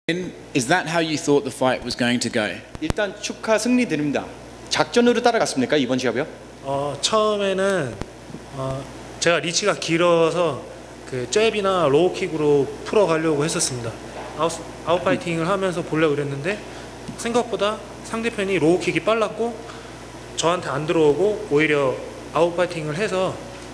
Is that how you thought the fight was going to go? 일단 축하 승리드립니다. 작전으로 따라갔습니까 이번 시합이요? 처음에는 제가 리치가 길어서 그 잽이나 로우킥으로 풀어가려고 했었습니다. 아웃파이팅을 하면서 보려고 그랬는데 생각보다 상대편이 로우킥이 빨랐고 저한테 안 들어오고 오히려 아웃파이팅을 해서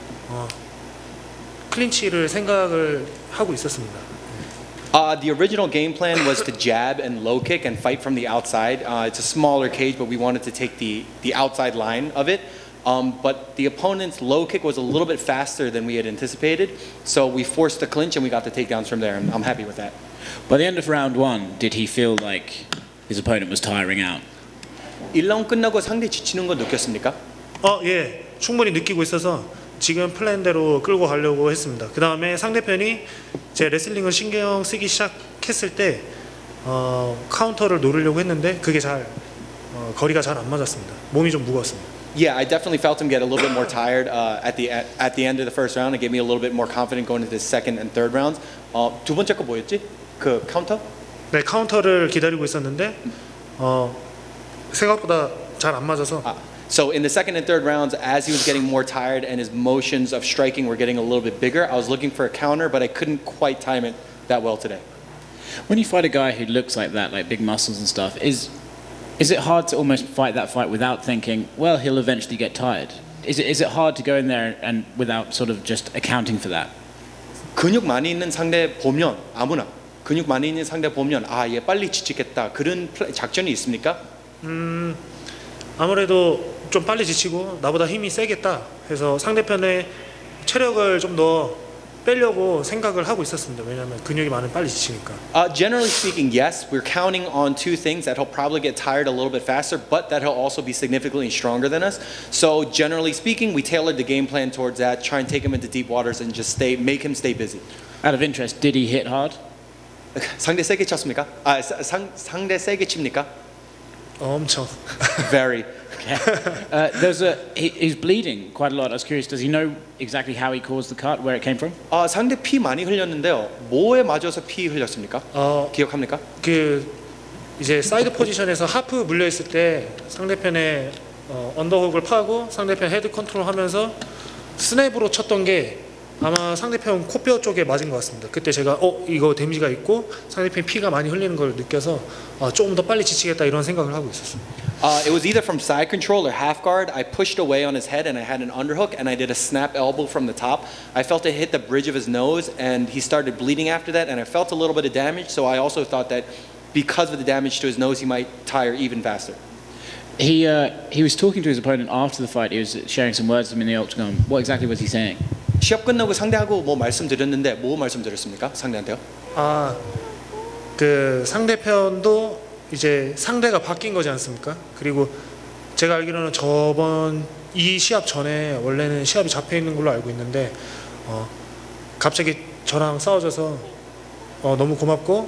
클린치를 생각을 하고 있었습니다. The original game plan was to jab and low kick and fight from the outside. It's a smaller cage, but we wanted to take the outside line of it. But the opponent's low kick was a little bit faster than we had anticipated, so we forced the clinch and we got the takedowns from there, and I'm happy with that. By the end of round one, did he feel like his opponent was tiring out? 1라운드 끝나고 상대 지치는 거 느꼈습니까? 예, 충분히 느끼고 있어서 지금 플랜대로 끌고 가려고 했습니다. 그 다음에 상대편이 제 레슬링을 신경 쓰기 시작했을 때 카운터를 노리려고 했는데 그게 거리가 잘 안 맞았습니다. 몸이 좀 무거웠습니다. Yeah, I definitely felt him get a little bit more tired at the end of the first round. It gave me a little bit more confident going into the second and third rounds. 두 번째 거 뭐였지? 그 카운터? 네, 카운터를 기다리고 있었는데 생각보다 잘 안 맞아서. So in the second and third rounds, as he was getting more tired and his motions of striking were getting a little bit bigger, I was looking for a counter, but I couldn't quite time it that well today. When you fight a guy who looks like that, like big muscles and stuff, is it hard to almost fight that fight without thinking, well, he'll eventually get tired? Is it hard to go in there and without sort of just accounting for that? 근육 많이 있는 상대 보면 아무나 근육 많이 있는 상대 보면 얘 빨리 지치겠다 그런 작전이 있습니까? 아무래도 좀 빨리 지치고 나보다 힘이 세겠다 해서 상대편의 체력을 좀 더 빼려고 생각을 하고 있었습니다. 왜냐하면 근육이 많으면 빨리 지치니까. Generally speaking, yes, we're counting on two things that he'll probably get tired a little bit faster, but that he'll also be significantly stronger than us. So generally speaking, we tailored the game plan towards that, try and take him into deep waters and just make him stay busy. Out of interest, did he hit hard? 상대 세게 쳤습니까? 상대 세게 칩니까? 엄청. Very. He's bleeding quite a lot. I was curious, does he know exactly how he caused the cut, where it came from? 상대 피 많이 흘렸는데요. 뭐에 맞아서 피 흘렸습니까? 기억합니까? 이제 사이드 포지션에서 하프 물려 있을 때 상대편의 언더훅을 파고 상대편 헤드 컨트롤하면서 스냅으로 쳤던 게 아마 상대편 코뼈 쪽에 맞은 것 같습니다. 그때 제가 이거 데미지가 있고 상대편 피가 많이 흘리는 걸 느껴서 조금 더 빨리 지치겠다 이런 생각을 하고 있었어요. It was either from side control or half guard. I pushed away on his head and I had an underhook and I did a snap elbow from the top. I felt it hit the bridge of his nose and he started bleeding after that and I felt a little bit of damage, so I also thought that because of the damage to his nose he might tire even faster. He was talking to his opponent after the fight. He was sharing some words with him in the octagon. What exactly was he saying? 시합 끝나고 상대하고 뭐 말씀드렸는데 뭐 말씀드렸습니까? 상대한테요? 그 상대편도 이제 상대가 바뀐 거지 않습니까? 그리고 제가 알기로는 이 시합 전에 원래는 시합이 잡혀 있는 걸로 알고 있는데 갑자기 저랑 싸워져서 너무 고맙고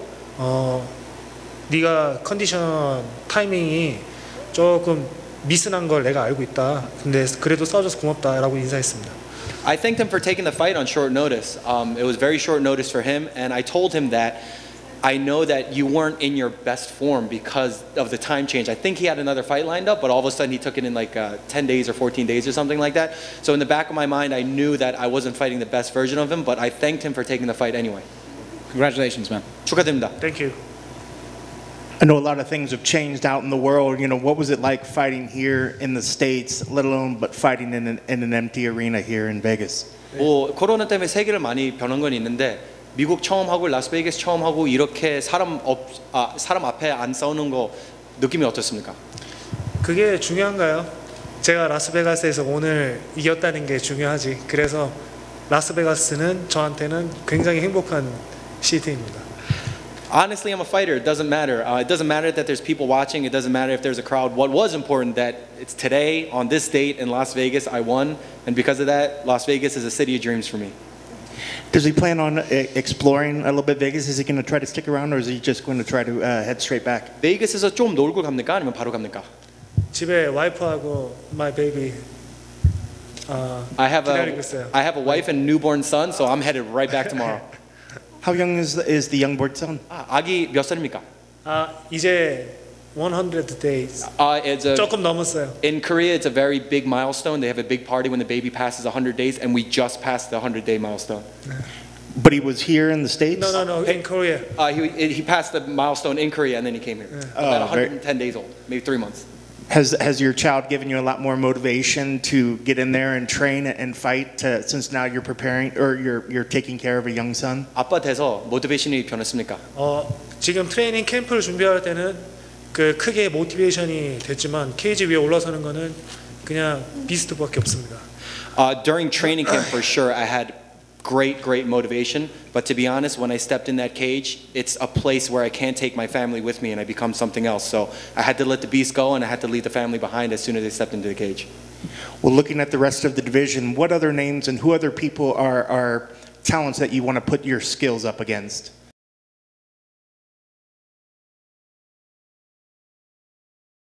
네가 컨디션 타이밍이 조금 미스난 걸 내가 알고 있다. 근데 그래도 싸워줘서 고맙다라고 인사했습니다. I thanked him for taking the fight on short notice. It was very short notice for him, and I told him that I know that you weren't in your best form because of the time change. I think he had another fight lined up, but all of a sudden he took it in like 10 days or 14 days or something like that. So in the back of my mind, I knew that I wasn't fighting the best version of him, but I thanked him for taking the fight anyway. Congratulations, man. 축하드립니다. Thank you. I know a lot of things have changed out in the world. You know, what was it like fighting here in the States, let alone but fighting in an empty arena here in Vegas? 코로나 때문에 세계를 많이 변한 건 있는데 미국 처음 하고 라스베이거스 처음 하고 이렇게 사람 앞에 안 싸우는 거 느낌이 어떻습니까? 그게 중요한가요? 제가 라스베가스에서 오늘 이겼다는 게 중요하지. 그래서 라스베가스는 저한테는 굉장히 행복한 시티입니다. Honestly, I'm a fighter. It doesn't matter. It doesn't matter that there's people watching. It doesn't matter if there's a crowd. What was important that it's today on this date in Las Vegas I won, and because of that, Las Vegas is a city of dreams for me. Does he plan on exploring a little bit Vegas? Is he going to try to stick around, or is he just going to try to head straight back? 베이거스에서 좀 놀고 갑니까? 아니면 바로 갑니까? 집에 와이프하고 my baby I have 기다리고 있어요. a wife and newborn son, so I'm headed right back tomorrow. How young is the young board son? 아기 몇 살입니까? 이제 100 days. It's a, 조금 넘었어요. in Korea, it's a very big milestone. They have a big party when the baby passes 100 days, and we just passed the 100-day milestone. But he was here in the States? No, in Korea. He passed the milestone in Korea, and then he came here. About 110 days old, maybe 3 months. Has your child given you a lot more motivation to get in there and train and fight since now you're preparing or you're taking care of a young son? 아빠 돼서 모티베이션이 변했습니까? 지금 트레이닝 캠프를 준비할 때는 그 크게 모티베이션이 됐지만 케이지 위에 올라서는 거는 그냥 비스트밖에 없습니다. During training camp, for sure, I had great motivation. But to be honest, when I stepped in that cage, it's a place where I can't take my family with me and I become something else. So I had to let the beast go and I had to leave the family behind as soon as I stepped into the cage. Well, looking at the rest of the division, what other names and who other people are talents that you want to put your skills up against?